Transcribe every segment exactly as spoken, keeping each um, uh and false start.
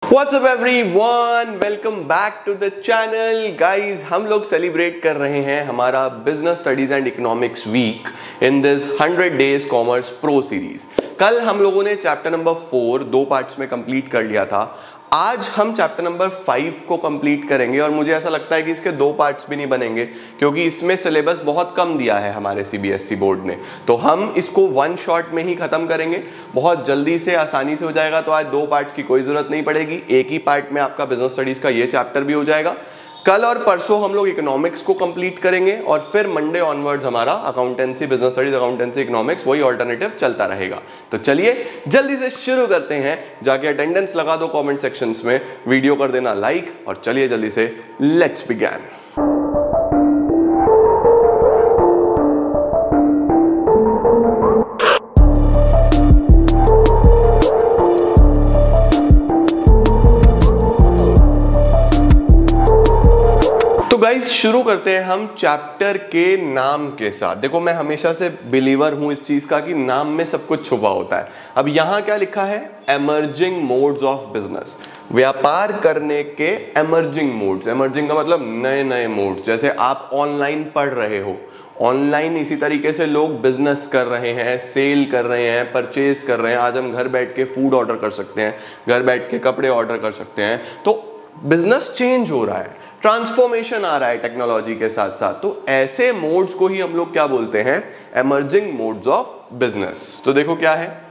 What's up everyone? Welcome back to the channel. Guys, हम लोग celebrate कर रहे हैं हमारा business studies and economics week in this hundred days commerce pro series. कल हम लोगों ने चैप्टर नंबर फोर दो पार्ट्स में कंप्लीट कर लिया था। आज हम चैप्टर नंबर फाइव को कंप्लीट करेंगे और मुझे ऐसा लगता है कि इसके दो पार्ट्स भी नहीं बनेंगे क्योंकि इसमें सिलेबस बहुत कम दिया है हमारे सीबीएसई बोर्ड ने, तो हम इसको वन शॉट में ही खत्म करेंगे, बहुत जल्दी से आसानी से हो जाएगा। तो आज दो पार्ट्स की कोई जरूरत नहीं पड़ेगी, एक ही पार्ट में आपका बिजनेस स्टडीज का ये चैप्टर भी हो जाएगा। कल और परसों हम लोग इकोनॉमिक्स को कंप्लीट करेंगे और फिर मंडे ऑनवर्ड्स हमारा accountancy, business studies, accountancy, economics वही ऑल्टरनेटिव चलता रहेगा। तो चलिए जल्दी से शुरू करते हैं। जाके अटेंडेंस लगा दो कमेंट सेक्शंस में, वीडियो कर देना लाइक और चलिए जल्दी से लेट्स बिगिन। गाइस शुरू करते हैं हम चैप्टर के नाम के साथ। देखो मैं हमेशा से बिलीवर हूं इस चीज का कि नाम में सब कुछ छुपा होता है। अब यहां क्या लिखा है? एमर्जिंग मोड्स ऑफ बिजनेस, व्यापार करने के एमर्जिंग मोड्स। एमर्जिंग का मतलब नए नए मोड्स। जैसे आप ऑनलाइन पढ़ रहे हो, ऑनलाइन इसी तरीके से लोग बिजनेस कर रहे हैं, सेल कर रहे हैं, परचेज कर रहे हैं। आज हम घर बैठ के फूड ऑर्डर कर सकते हैं, घर बैठ के कपड़े ऑर्डर कर सकते हैं। तो बिजनेस चेंज हो रहा है, ट्रांसफॉर्मेशन आ रहा है टेक्नोलॉजी के साथ साथ। तो ऐसे मोड्स को ही हम लोग क्या बोलते हैं? Emerging modes of business. तो देखो क्या है,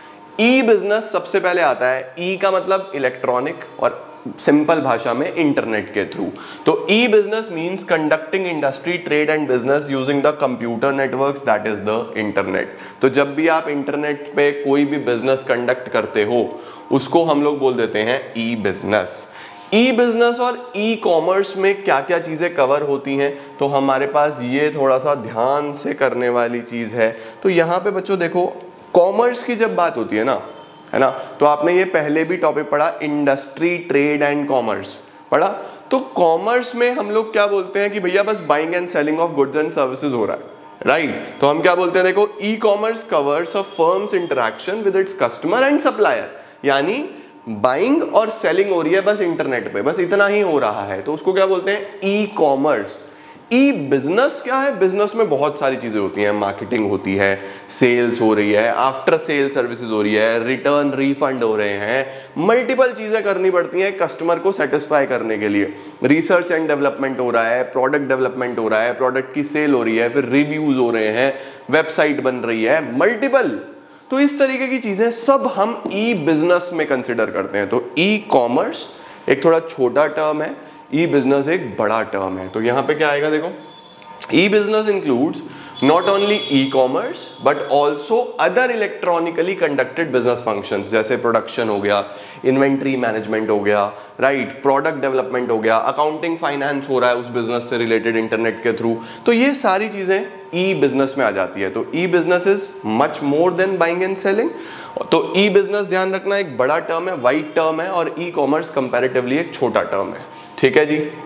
ई बिजनेस सबसे पहले आता है। ई का मतलब इलेक्ट्रॉनिक और सिंपल भाषा में इंटरनेट के थ्रू। तो e business means conducting industry, trade and business using the computer networks, that is the internet. तो जब भी आप इंटरनेट पे कोई भी बिजनेस कंडक्ट करते हो उसको हम लोग बोल देते हैं ई बिजनेस। ई बिजनेस और ई कॉमर्स में क्या क्या चीजें कवर होती हैं, तो हमारे पास ये थोड़ा सा ध्यान से करने वाली चीज है। तो यहाँ पे बच्चों देखो, कॉमर्स की जब बात होती है ना, है ना, तो आपने ये पहले भी टॉपिक पढ़ा, इंडस्ट्री, ट्रेड एंड कॉमर्स पढ़ा। तो कॉमर्स में हम लोग क्या बोलते हैं कि भैया बस buying and selling of goods and services हो रहा है, राइट right? तो हम क्या बोलते हैं? देखो, e commerce covers a firm's interaction with its customer and supplier, यानी बाइंग और सेलिंग हो रही है बस इंटरनेट पे, बस इतना ही हो रहा है, तो उसको क्या बोलते हैं? E commerce. ई बिजनेस क्या है? बिजनेस में बहुत सारी चीजें होती हैं, मार्केटिंग होती है, सेल्स हो रही है, आफ्टर सेल सर्विसेज हो रही है, रिटर्न रिफंड हो रहे हैं, मल्टीपल चीजें करनी पड़ती हैं कस्टमर को सेटिस्फाई करने के लिए। रिसर्च एंड डेवलपमेंट हो रहा है, प्रोडक्ट डेवलपमेंट हो रहा है, प्रोडक्ट की सेल हो रही है, फिर रिव्यूज हो रहे हैं, वेबसाइट बन रही है, मल्टीपल। तो इस तरीके की चीजें सब हम ई बिजनेस में कंसिडर करते हैं। तो ई कॉमर्स एक थोड़ा छोटा टर्म है, ई बिजनेस एक बड़ा टर्म है। तो यहां पे क्या आएगा? देखो, e business includes not only e commerce but also other electronically conducted business functions, जैसे प्रोडक्शन हो गया, इन्वेंट्री मैनेजमेंट हो गया, राइट, प्रोडक्ट डेवलपमेंट हो गया, अकाउंटिंग फाइनेंस हो रहा है उस बिजनेस से रिलेटेड इंटरनेट के थ्रू। तो ये सारी चीजें ई बिजनेस में आ जाती है। तो e business is much more than buying and selling. तो ई बिजनेस ध्यान रखना एक बड़ा टर्म है, वाइड टर्म है, और ई कॉमर्स कंपैरेटिवली एक छोटा टर्म है। ठीक है जी।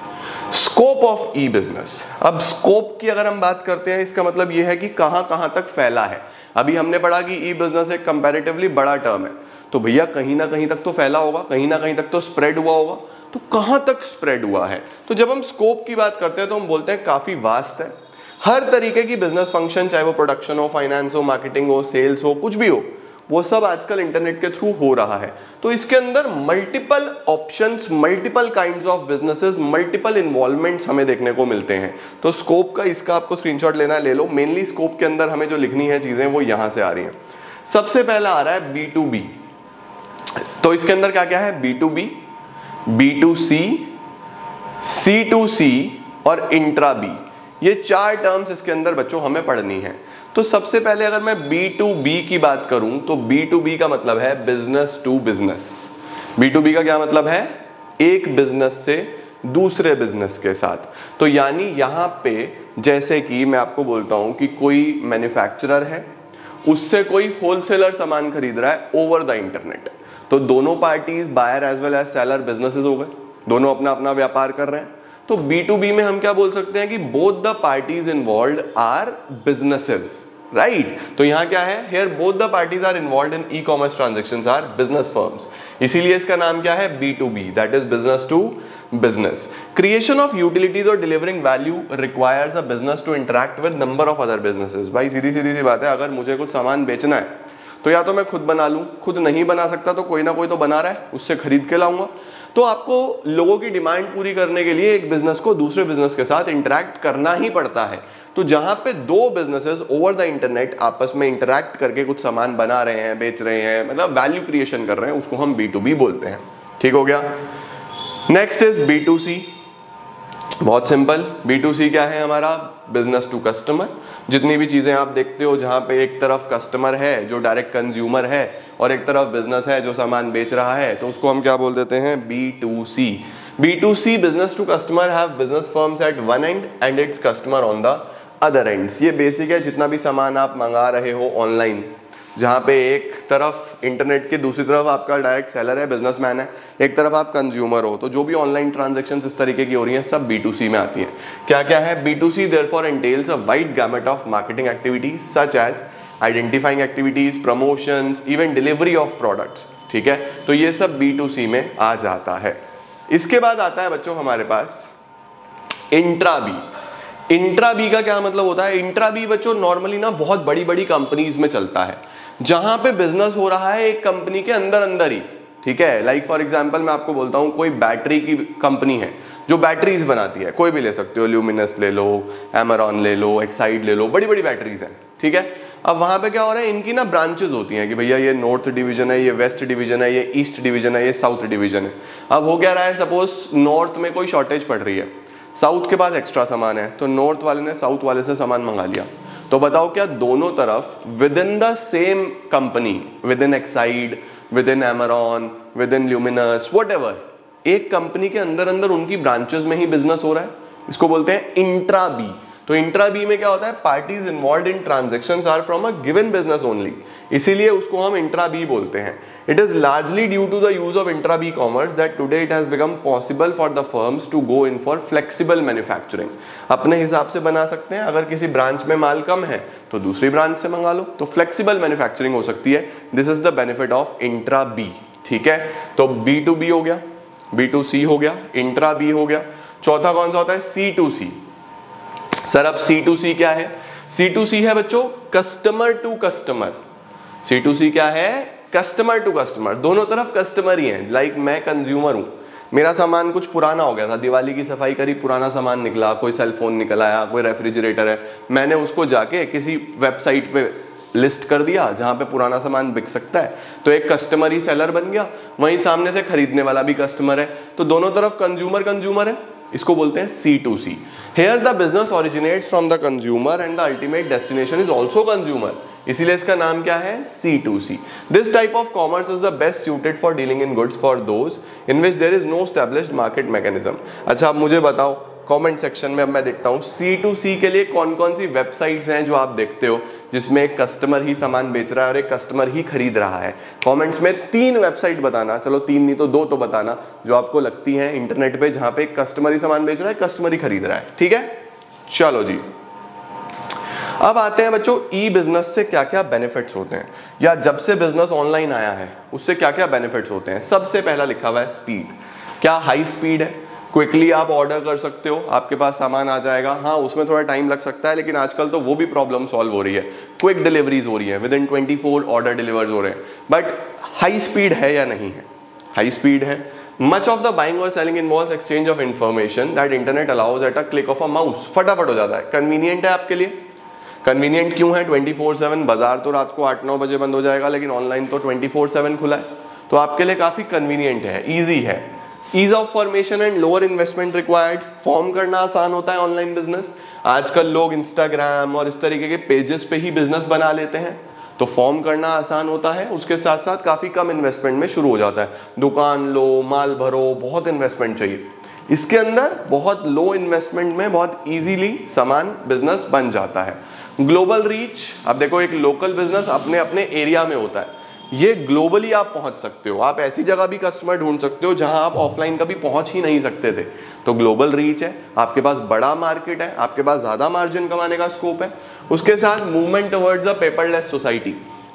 Scope of e business. अब स्कोप की अगर हम बात करते हैं, इसका मतलब यह है कि कहां कहां तक फैला है। अभी हमने पढ़ा कि ई बिजनेस एक कंपैरेटिवली बड़ा टर्म है, तो भैया कहीं ना कहीं तक तो फैला होगा, कहीं ना कहीं तक तो स्प्रेड हुआ होगा। तो कहां तक स्प्रेड हुआ है? तो जब हम स्कोप की बात करते हैं तो हम बोलते हैं काफी वास्ट है। हर तरीके की बिजनेस फंक्शन, चाहे वो प्रोडक्शन हो, फाइनेंस हो, मार्केटिंग हो, सेल्स हो, कुछ भी हो, वो सब आजकल इंटरनेट के थ्रू हो रहा है। तो इसके अंदर multiple options, multiple kinds of businesses, multiple involvements हमें देखने को मिलते हैं। तो स्कोप का, इसका आपको स्क्रीनशॉट लेना है, ले लो। मेनली स्कोप के अंदर हमें जो लिखनी है चीजें वो यहां से आ रही हैं। सबसे पहला आ रहा है बी टू बी। तो इसके अंदर क्या क्या है? B to B, B to C, C to C और इंट्रा बी। ये चार टर्म्स इसके अंदर बच्चों हमें पढ़नी है। तो सबसे पहले अगर मैं बी टू बी की बात करूं तो बी टू बी का मतलब है business to business. B to B का क्या मतलब है? एक बिजनेस से दूसरे बिजनेस के साथ। तो यानी यहां पे जैसे कि मैं आपको बोलता हूं कि कोई मैन्युफैक्चरर है, उससे कोई होलसेलर सामान खरीद रहा है ओवर द इंटरनेट, तो दोनों parties, buyer as well as seller, businesses हो गए, दोनों अपना अपना व्यापार कर रहे हैं। तो बी टू बी में हम क्या बोल सकते हैं कि both the parties involved are businesses, right. तो यहां क्या है? Here both the parties are involved in e commerce transactions are business firms. इसीलिए इसका नाम क्या है, B to B, that is business to business. Creation of utilities और delivering value requires a business to interact with number of other businesses. भाई सीधी सीधी सी बात है, अगर मुझे कुछ सामान बेचना है तो या तो मैं खुद बना लूं, खुद नहीं बना सकता तो कोई ना कोई तो बना रहा है, उससे खरीद के लाऊंगा। तो आपको लोगों की डिमांड पूरी करने के लिए एक बिजनेस को दूसरे बिजनेस के साथ इंटरेक्ट करना ही पड़ता है। तो जहां पे दो बिजनेसेस ओवर द इंटरनेट आपस में इंटरेक्ट करके कुछ सामान बना रहे हैं, बेच रहे हैं, मतलब वैल्यू क्रिएशन कर रहे हैं, उसको हम बी टू बी बोलते हैं। ठीक हो गया। Next is B to C. बहुत सिंपल, बी टू सी क्या है हमारा, बिजनेस टू कस्टमर। जितनी भी चीजें आप देखते हो जहां पे एक तरफ कस्टमर है जो डायरेक्ट कंज्यूमर है और एक तरफ बिजनेस है जो सामान बेच रहा है, तो उसको हम क्या बोल देते हैं, B to C. B to C, business to customer, have business firms at one end and its customer on the other ends. ये बेसिक है, जितना भी सामान आप मंगा रहे हो ऑनलाइन, जहां पे एक तरफ इंटरनेट के दूसरी तरफ आपका डायरेक्ट सेलर है, बिजनेसमैन है, एक तरफ आप कंज्यूमर हो, तो जो भी ऑनलाइन ट्रांजैक्शंस इस तरीके की हो रही हैं सब बी टू सी में आती हैं। क्या क्या है, B to C therefore entails a wide gamut of marketing activities such as identifying activities, promotions, even delivery of products. ठीक है, तो ये सब बी टू सी में आ जाता है। इसके बाद आता है बच्चों हमारे पास इंट्रा बी। इंट्रा बी का क्या मतलब होता है, इंट्रा बी बच्चों नॉर्मली ना बहुत बड़ी बड़ी कंपनीज में चलता है, जहां पे बिजनेस हो रहा है एक कंपनी के अंदर अंदर ही। ठीक है, लाइक फॉर एग्जांपल मैं आपको बोलता हूं, कोई बैटरी की कंपनी है जो बैटरीज बनाती है, कोई भी ले सकते हो, ल्यूमिनस ले लो, एमरॉन ले लो, एक्साइड ले लो, बड़ी बड़ी बैटरीज हैं। ठीक है, अब वहां पे क्या हो रहा है, इनकी ना ब्रांचेस होती हैं कि भैया ये नॉर्थ डिवीजन है, ये वेस्ट डिवीजन है, ये ईस्ट डिवीजन है, ये साउथ डिवीजन है। अब हो क्या रहा है, सपोज नॉर्थ में कोई शॉर्टेज पड़ रही है, साउथ के पास एक्स्ट्रा सामान है, तो नॉर्थ वाले ने साउथ वाले से सामान मंगा लिया। तो बताओ क्या दोनों तरफ within the same company, within Exide, within Amaron, within Luminous, whatever, एक कंपनी के अंदर अंदर उनकी ब्रांचेस में ही बिजनेस हो रहा है, इसको बोलते हैं इंट्रा बी। तो इंट्रा बी में क्या होता है, parties involved in transactions are from a given business only, इसीलिए उसको हम इंट्रा बी बोलते हैं। It is largely due to the use of intra B commerce that today it has become possible for the firms to go in for flexible manufacturing. अपने हिसाब से बना सकते हैं, अगर किसी ब्रांच में माल कम है तो दूसरी ब्रांच से मंगा लो, तो फ्लेक्सिबल मैन्युफैक्चरिंग हो सकती है। This is the benefit of intra B. ठीक है, तो बी टू बी हो गया, बी टू सी हो गया, इंट्रा बी हो गया। चौथा कौन सा होता है, सी टू सी। सर अब सी टू सी क्या है, सी टू सी है बच्चों customer to customer. C to C क्या है, कस्टमर टू कस्टमर, दोनों तरफ कस्टमर ही है। लाइक मैं कंज्यूमर हूं, मेरा सामान कुछ पुराना हो गया था, दिवाली की सफाई करी, पुराना सामान निकला, कोई सेल फोन निकल आया, कोई रेफ्रिजरेटर है, मैंने उसको जाके किसी वेबसाइट पे लिस्ट कर दिया जहां पे पुराना सामान बिक सकता है, तो एक कस्टमर ही सेलर बन गया, वहीं सामने से खरीदने वाला भी कस्टमर है, तो दोनों तरफ कंज्यूमर कंज्यूमर है, इसको बोलते हैं C to C. Here the business originates from the consumer and the ultimate destination is also consumer, इसीलिए इसका नाम क्या है, C to C. This type of commerce is the best suited for dealing in goods for those in which there is no established market mechanism। अच्छा अब मुझे बताओ comment section में, अब मैं देखता हूँ सी टू सी के लिए कौन कौन सी वेबसाइट्स हैं जो आप देखते हो जिसमें एक कस्टमर ही सामान बेच रहा है और एक कस्टमर ही खरीद रहा है। कमेंट्स में तीन वेबसाइट बताना, चलो तीन नहीं तो दो तो बताना, जो आपको लगती हैं इंटरनेट पे जहां पे एक कस्टमर ही सामान बेच रहा है, कस्टमर ही खरीद रहा है। ठीक है, चलो जी अब आते हैं बच्चों ई बिजनेस से क्या क्या बेनिफिट्स होते हैं, या जब से बिजनेस ऑनलाइन आया है उससे क्या क्या बेनिफिट्स होते हैं। सबसे पहला लिखा हुआ है स्पीड। क्या हाई स्पीड है, क्विकली आप ऑर्डर कर सकते हो, आपके पास सामान आ जाएगा। हाँ उसमें थोड़ा टाइम लग सकता है, लेकिन आजकल तो वो भी प्रॉब्लम सॉल्व हो रही है, क्विक डिलीवरीज हो रही है, within twenty four order delivers हो रहे हैं। बट हाई स्पीड है या नहीं है, हाई स्पीड है। मच ऑफ द बाइंग और selling involves exchange of information that internet allows at a click of a mouse. फटाफट हो जाता है, कन्वीनियंट है आपके लिए। कन्वीनियंट क्यों है, ट्वेंटी फोर सेवन, बाजार तो रात को आठ नौ बजे बंद हो जाएगा, लेकिन ऑनलाइन तो ट्वेंटी फोर सेवन खुला है, तो आपके लिए काफी कन्वीनियंट है, ईजी है। Ease of formation and lower investment required, form करना आसान होता है ऑनलाइन बिजनेस। आजकल लोग इंस्टाग्राम और इस तरीके के पेजेस पे ही बिजनेस बना लेते हैं, तो फॉर्म करना आसान होता है, उसके साथ साथ काफी कम इन्वेस्टमेंट में शुरू हो जाता है। दुकान लो, माल भरो, बहुत इन्वेस्टमेंट चाहिए। इसके अंदर बहुत लो इन्वेस्टमेंट में बहुत इजीली सामान बिजनेस बन जाता है। ग्लोबल रीच, अब देखो एक लोकल बिजनेस अपने अपने एरिया में होता है, ये ग्लोबली आप पहुंच सकते हो। आप ऐसी जगह भी कस्टमर ढूंढ सकते हो जहां आप ऑफलाइन कभी पहुंच ही नहीं सकते थे, तो ग्लोबल रीच है, आपके पास बड़ा मार्केट है, आपके पास ज्यादा मार्जिन कमाने का स्कोप है। उसके साथ movement towards a paperless society,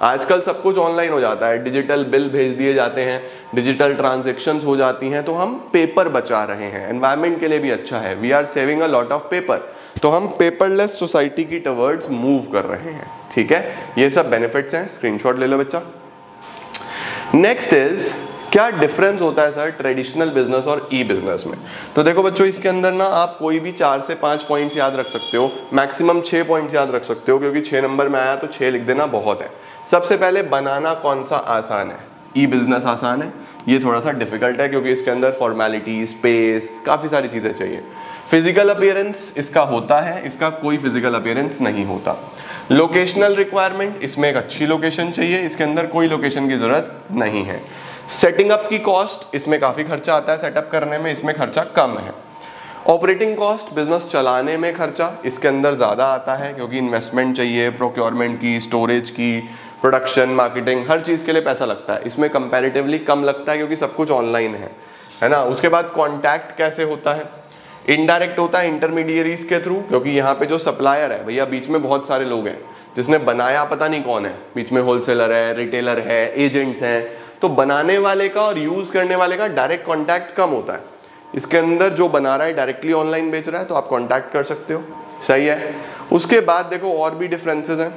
आजकल सब कुछ ऑनलाइन हो जाता है, डिजिटल बिल भेज दिए जाते हैं, डिजिटल ट्रांजेक्शंस हो जाती हैं, तो हम पेपर बचा रहे हैं। एनवायरनमेंट के लिए भी अच्छा है, we are saving a lot of paper, तो हम पेपरलेस सोसाइटी की टवर्ड्स मूव कर रहे हैं। ठीक है, ये सब बेनिफिट्स हैं, स्क्रीनशॉट ले लो बच्चा। नेक्स्ट इज, क्या डिफरेंस होता है सर ट्रेडिशनल बिजनेस और ई बिजनेस में? तो देखो बच्चों, इसके अंदर ना आप कोई भी चार से पांच पॉइंट्स याद रख सकते हो, मैक्सिमम छह पॉइंट्स याद रख सकते हो, क्योंकि छह नंबर में आया तो छह लिख देना बहुत है। सबसे पहले, बनाना कौन सा आसान है? ई बिजनेस आसान है, ये थोड़ा सा डिफिकल्ट है क्योंकि इसके अंदर फॉर्मेलिटी, स्पेस, काफी सारी चीजें चाहिए। फिजिकल अपीयरेंस इसका होता है, इसका कोई फिजिकल अपीयरेंस नहीं होता। लोकेशनल रिक्वायरमेंट, इसमें एक अच्छी लोकेशन चाहिए, इसके अंदर कोई लोकेशन की जरूरत नहीं है। सेटिंग अप की कॉस्ट, इसमें काफी खर्चा आता है सेटअप करने में, इसमें खर्चा कम है। ऑपरेटिंग कॉस्ट, बिजनेस चलाने में खर्चा इसके अंदर ज्यादा आता है क्योंकि इन्वेस्टमेंट चाहिए, प्रोक्योरमेंट की, स्टोरेज की, प्रोडक्शन, मार्केटिंग, हर चीज के लिए पैसा लगता है। इसमें कंपैरेटिवली कम लगता है क्योंकि सब कुछ ऑनलाइन है, है ना। उसके बाद कॉन्टैक्ट कैसे होता है? इनडायरेक्ट होता है इंटरमीडियरीज के थ्रू, क्योंकि यहाँ पे जो सप्लायर है भैया, बीच में बहुत सारे लोग हैं, जिसने बनाया पता नहीं कौन है, बीच में होलसेलर है, रिटेलर है, एजेंट्स हैं, तो बनाने वाले का और यूज करने वाले का डायरेक्ट कॉन्टैक्ट कम होता है। इसके अंदर जो बना रहा है डायरेक्टली ऑनलाइन बेच रहा है, तो आप कॉन्टैक्ट कर सकते हो, सही है। उसके बाद देखो और भी डिफरेंसेस हैं,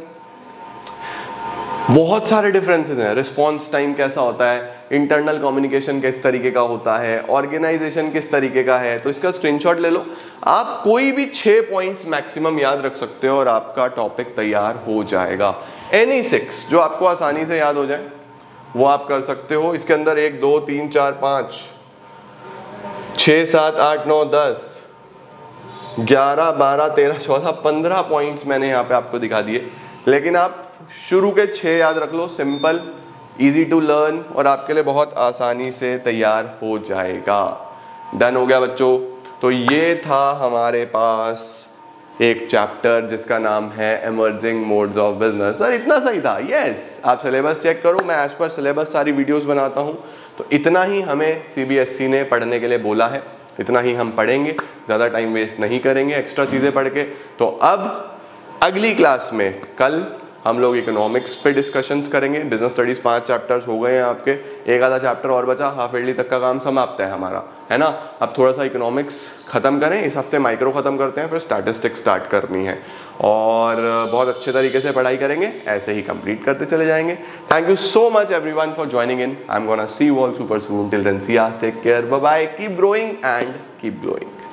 बहुत सारे डिफरेंसेस हैं। रिस्पॉन्स टाइम कैसा होता है, इंटरनल कम्युनिकेशन किस तरीके का होता है, ऑर्गेनाइजेशन किस तरीके का है, तो इसका स्क्रीनशॉट ले लो। आप कोई भी छह पॉइंट्स मैक्सिमम याद रख सकते हो और आपका टॉपिक तैयार हो जाएगा। एनी सिक्स जो आपको आसानी से याद हो जाए वो आप कर सकते हो। इसके अंदर एक, दो, तीन, चार, पाँच, छः, सात, आठ, नौ, दस, ग्यारह, बारह, तेरह, चौदह, पंद्रह पॉइंट्स मैंने यहाँ पे आपको दिखा दिए, लेकिन आप शुरू के छः याद रख लो, सिंपल, इजी टू लर्न, और आपके लिए बहुत आसानी से तैयार हो जाएगा। डन हो गया बच्चों। तो ये था हमारे पास एक चैप्टर जिसका नाम है emerging modes of business. Sir इतना सही था? यस, आप सिलेबस चेक करो, मैं एज पर सिलेबस सारी वीडियोस बनाता हूँ, तो इतना ही हमें सीबीएसई ने पढ़ने के लिए बोला है, इतना ही हम पढ़ेंगे, ज़्यादा टाइम वेस्ट नहीं करेंगे एक्स्ट्रा चीज़ें पढ़ के। तो अब अगली क्लास में कल हम लोग इकोनॉमिक्स पे डिस्कशंस करेंगे। बिजनेस स्टडीज पांच चैप्टर्स हो गए हैं आपके, एक आधा चैप्टर और बचा, हाफ ईयरली तक का काम समाप्त है हमारा, है ना। अब थोड़ा सा इकोनॉमिक्स खत्म करें, इस हफ्ते माइक्रो खत्म करते हैं, फिर स्टैटिस्टिक्स स्टार्ट करनी है, और बहुत अच्छे तरीके से पढ़ाई करेंगे, ऐसे ही कंप्लीट करते चले जाएंगे। Thank you so much everyone for joining in. I am gonna see you all super soon. Till then see ya, take care, bye bye, keep growing and keep glowing.